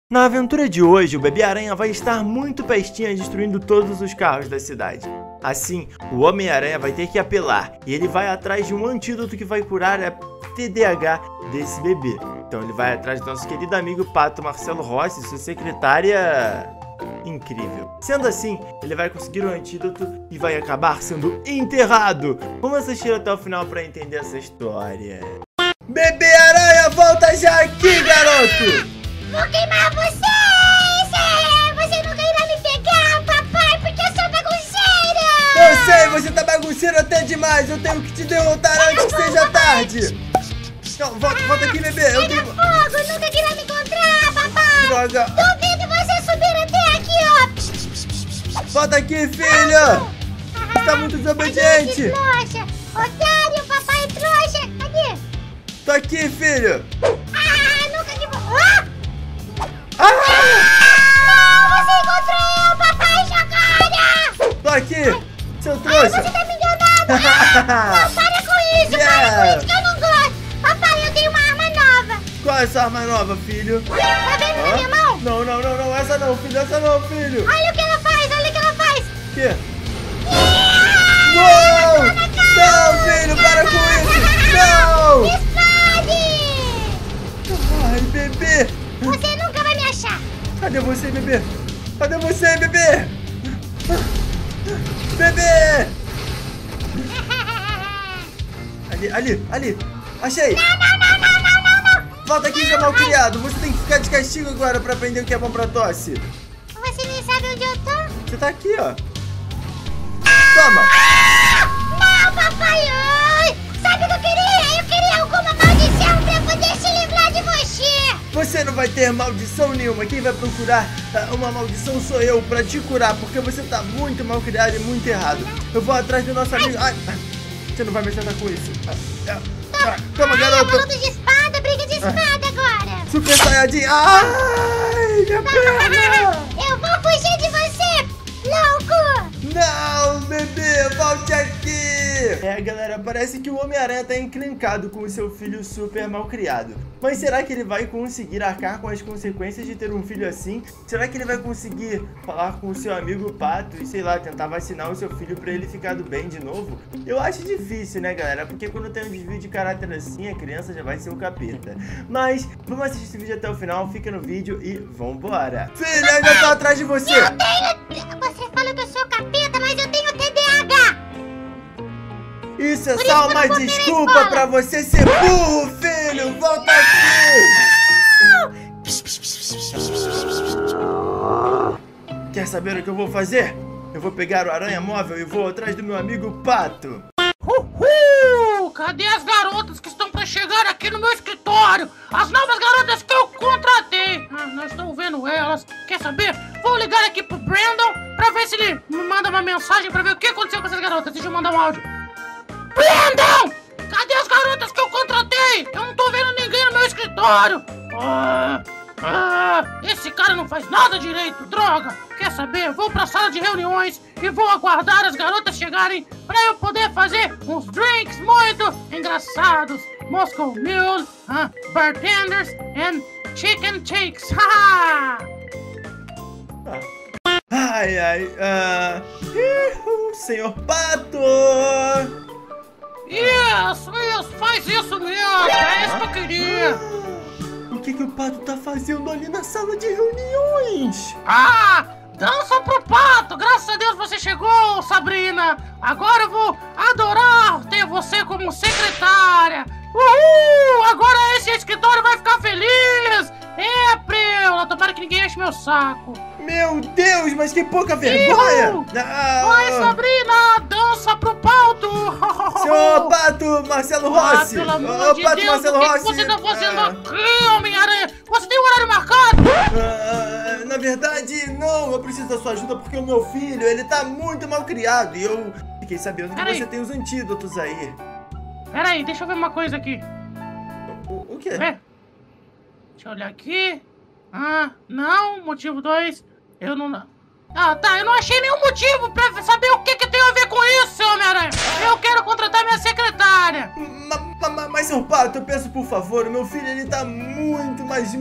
Na aventura de hoje, o Bebê Aranha vai estar muito pestinha destruindo todos os carros da cidade. Assim, o Homem-Aranha vai ter que apelar e ele vai atrás de um antídoto que vai curar a TDAH desse bebê. Então ele vai atrás do nosso querido amigo Pato Marcelo Rossi, sua secretária incrível. Sendo assim, ele vai conseguir o antídoto e vai acabar sendo enterrado. Vamos assistir até o final para entender essa história. Bebê Aranha, volta já aqui, garoto! Vou queimar vocês! Você nunca irá me pegar, papai, porque eu sou bagunceira! Eu sei, você tá bagunceiro até demais! Eu tenho que te derrotar antes que seja tarde! Não, volta aqui, bebê! Eu tenho... fogo! Nunca irá me encontrar, papai! Droga! Duvido você subir até aqui, ó! Volta aqui, filha! Você tá muito desobediente! Trouxa! Otário, papai trouxa! Cadê? Tô aqui, filho! Nunca que vou... Não, você encontrou eu, papai chocada! Tô aqui, seu trouxa! Você tá me enganando! Não, para com isso, para com isso que eu não gosto! Papai, eu tenho uma arma nova! Qual é essa arma nova, filho? Tá vendo na minha mão? Não, essa não, filho, essa não, filho! Olha o que ela faz, olha o que ela faz! O quê? Não! Não, filho, para com isso! Não! Explode! Ai, bebê! Você nunca vai me achar! Cadê você, bebê? Cadê você, bebê? Bebê! Ali! Achei! Não! Volta aqui, seu malcriado! Você tem que ficar de castigo agora pra aprender o que é bom pra tosse! Você nem sabe onde eu tô? Você tá aqui, ó! Toma! Não, papai! Ai, sabe o que eu queria? Eu queria alguma maldição pra poder se livrar de você! Você não vai ter maldição nenhuma! Quem vai procurar uma maldição sou eu pra te curar, porque você tá muito mal criado e muito errado! Eu vou atrás do nosso amigo... Ai, você não vai me acertar com isso! Toma, garoto! Luta de espada, briga de espada agora! Super Saiyajin! Ai, minha perna! Eu vou fugir de você, louco! Não, bebê, volte aqui! Galera, parece que o Homem-Aranha tá encrencado com o seu filho super mal criado. Mas será que ele vai conseguir arcar com as consequências de ter um filho assim? Será que ele vai conseguir falar com o seu amigo Pato e, sei lá, tentar vacinar o seu filho pra ele ficar do bem de novo? Eu acho difícil, né, galera? Porque quando tem um desvio de caráter assim, a criança já vai ser o capeta. Mas, vamos assistir esse vídeo até o final, fica no vídeo e vambora! Filha, ainda tô atrás de você! Você fala que eu sou capeta, mas eu tenho TDAH! Isso é só uma desculpa pra você ser burro, filho! Volta aqui! Quer saber o que eu vou fazer? Eu vou pegar o aranha móvel e vou atrás do meu amigo Pato. Cadê as garotas que estão pra chegar aqui no meu escritório? As novas garotas que eu contratei! Nós estamos vendo elas. Quer saber? Vou ligar aqui pro Brandon pra ver se ele me manda uma mensagem pra ver o que aconteceu com essas garotas. Deixa eu mandar um áudio. Brandon! Cadê as garotas que eu contratei? Eu não tô vendo ninguém no meu escritório. Esse cara não faz nada direito, droga! Quer saber? Vou pra sala de reuniões e vou aguardar as garotas chegarem pra eu poder fazer uns drinks muito engraçados. Moscow Mule, bartenders and chicken shakes. Senhor Pato! Isso, faz isso mesmo! É isso que eu queria! O que o Pato tá fazendo ali na sala de reuniões? Dança pro Pato! Graças a Deus você chegou, Sabrina! Agora eu vou adorar ter você como secretária! Uhul! Agora esse escritório vai ficar feliz! Preula! Tomara que ninguém enche meu saco! Meu Deus, mas que pouca vergonha! Vai, Sabrina! Dança pro Pato! Senhor Pato Marcelo Rossi! Pelo amor de Pato Deus, Marcelo o que Rossi! você tá fazendo aqui, Homem-Aranha? Você tem um horário marcado? Na verdade, não. Eu preciso da sua ajuda porque o meu filho, ele tá muito mal criado. E eu fiquei sabendo que você tem os antídotos aí. Pera aí, deixa eu ver uma coisa aqui. O quê? Deixa eu olhar aqui. Não, motivo 2. Eu não... eu não achei nenhum motivo pra saber o que tem a ver com isso, Homem-Aranha. Eu quero contratar minha secretária. Mas, seu Pato, eu peço por favor, o meu filho, ele tá muito, mas muito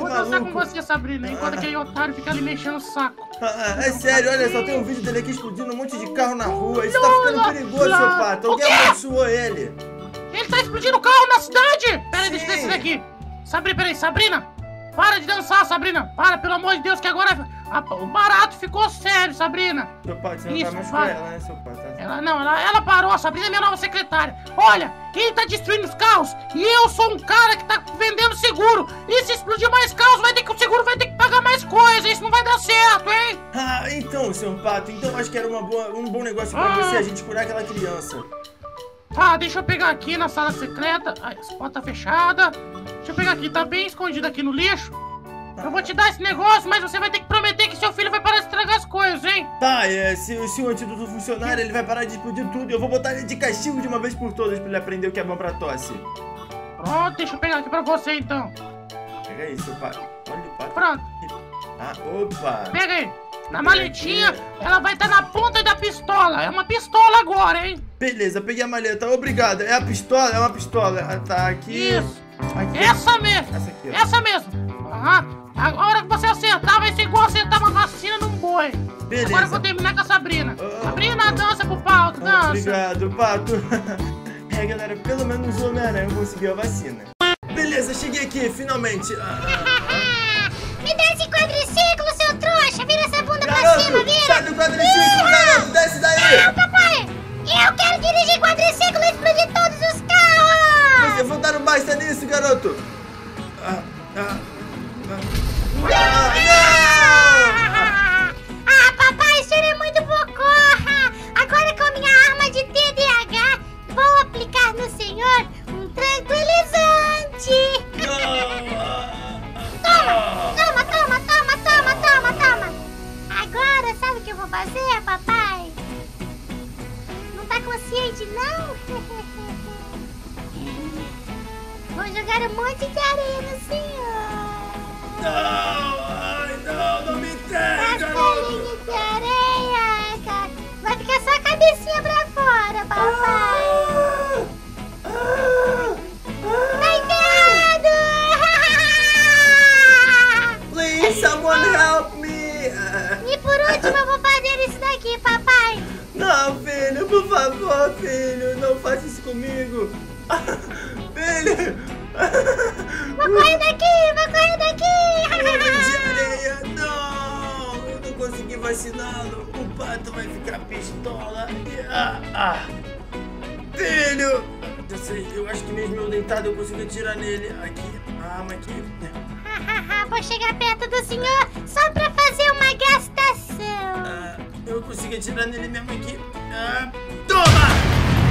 vou dançar com maluco. você, Sabrina, enquanto aquele otário fica ali mexendo o saco. É sério, olha só, tem um vídeo dele aqui explodindo um monte de carro na rua. Isso tá ficando perigoso, seu pato. Alguém abençoou ele. Ele tá explodindo o carro na cidade! Pera aí, deixa eu Sim. descer daqui. Sabrina! Para de dançar, Sabrina! Para, pelo amor de Deus, que agora o barato ficou sério, Sabrina! Seu pato, você não Isso, tá mais com para. ela, né, seu pato? Ela parou, a Sabrina é minha nova secretária. Olha, ele tá destruindo os carros e eu sou um cara que tá vendendo seguro. E se explodir mais carros, o seguro vai ter que pagar mais coisa. Isso não vai dar certo, hein? Ah, então, seu pato, então acho que era um bom negócio pra você, a gente curar aquela criança. Tá, deixa eu pegar aqui na sala secreta. Ai, essa porta tá fechada. Deixa eu pegar aqui, tá bem escondido aqui no lixo. Eu vou te dar esse negócio, mas você vai ter que prometer que seu filho vai parar de estragar as coisas, hein? Tá, se o antídoto funcionar, ele vai parar de explodir tudo. Eu vou botar ele de castigo de uma vez por todas pra ele aprender o que é bom pra tosse. Pronto, deixa eu pegar aqui pra você então. Pega aí, seu pato. Olha o pato. Pronto, Ah, opa. pega aí. Na maletinha, ela vai estar na ponta da pistola. É uma pistola agora, hein? Beleza, peguei a maleta. Obrigado. É a pistola? É uma pistola. Ah, tá, aqui. Isso. Aqui. Essa mesmo. Essa aqui, ó. Essa mesmo. Aham. A hora que você acertar, vai ser igual acertar uma vacina num boi. Beleza. Agora eu vou terminar com a Sabrina. Ah. Sabrina, dança pro palco, dança. Obrigado, pato. É, galera, pelo menos o Homem-Aranha conseguiu a vacina. Beleza, cheguei aqui, finalmente. Me dá esse quadriciclo, seu trouxa! Vira essa bunda pra cima, Garoto, vira! sai do quadriciclo, garoto, desce daí. Não, papai! Eu quero dirigir quadriciclo e explodir todos os carros! Você vou dar um basta nisso, garoto. Papai, isso é muito bocó! Agora com minha arma de TDAH, vou aplicar no senhor um tranquilizante! Toma! Agora, sabe o que eu vou fazer, papai? Não tá consciente, não? Vou jogar um monte de areia no senhor! Não me tem, Castelinho de areia, cara. Vai ficar só a cabecinha pra fora, papai. Tá enterrado! Please, someone help me. E por último, eu vou fazer isso daqui, papai. Não, filho, por favor, filho, não faça isso comigo. Filho. Vou correr daqui! De areia, não! Eu não consegui vaciná-lo. O pato vai ficar pistola. Filho! Eu sei, eu acho que mesmo eu deitado eu consigo atirar nele. Aqui, a arma aqui. Vou chegar perto do senhor só pra fazer uma gastação. Eu consigo atirar nele mesmo aqui. Toma!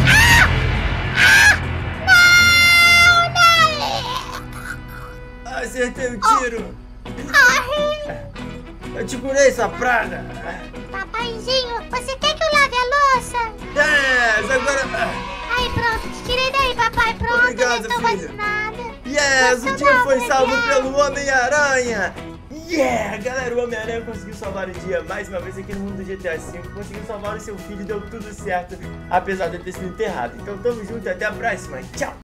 Acertei o tiro. Eu te curei, essa praga. Papaizinho, você quer que eu lave a louça? Agora... Aí, pronto, te tirei daí, papai. Pronto, Obrigado, já estou filha. vacinada. O dia foi salvo obrigada. pelo Homem-Aranha. Galera, o Homem-Aranha conseguiu salvar o dia mais uma vez aqui no mundo do GTA V. Conseguiu salvar o seu filho e deu tudo certo, apesar de ele ter sido enterrado. Então tamo junto e até a próxima. Tchau!